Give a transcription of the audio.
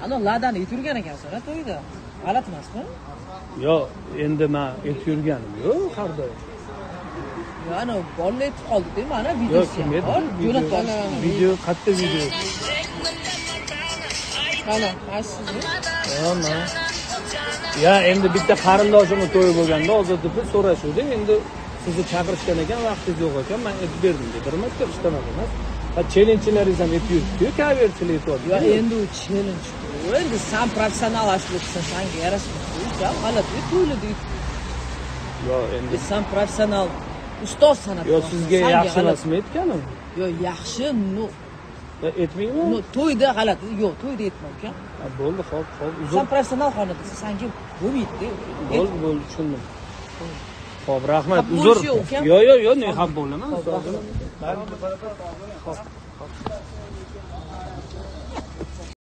Ana ladani et yurgan ekansan, to'yda. G'alati emasmi? Yo, endi men et yurganim yo'q, qardoy. Yo, ana bolla etib qoldi-da, mana Yo'q, videosi kim edi? bor. Jo'natgan. Video, qayerda video? Mana, sizmi? Mana. Ya, endi bitta qarindoshimning to'yi bo'lganda hozir deb so'rashuvdi. Endi sizni chaqirishgan ekan, vaqtingiz yo'q ekan, men aytib berdim dedi. Hurmatga ishtamadim emas. Ha, challenge'laringiz ham aytib yuribdi-ku, kaverchilik aytyapti. Yo, endi u challenge. Endi sen professional aslida senga yarashmaydi. Ya, g'alati, to'yli. Yo, endi Sen professional ustoz san'at. Yo, sizga yaxshi emasmi aytganim? Yo, yaxshi, no. Aytmaymi? No, to'yda g'alati. Yo'q, to'yda aytmam ekan. Ha, bo'ldi, xo'p. Sen professional xonadasiz, senga bo'lmaydi. Bo'ldi, tushundim. Xo'p, rahmat. Xap Uzr. bo'lishi yo'q ekan. Yo, ne xap bo'laman.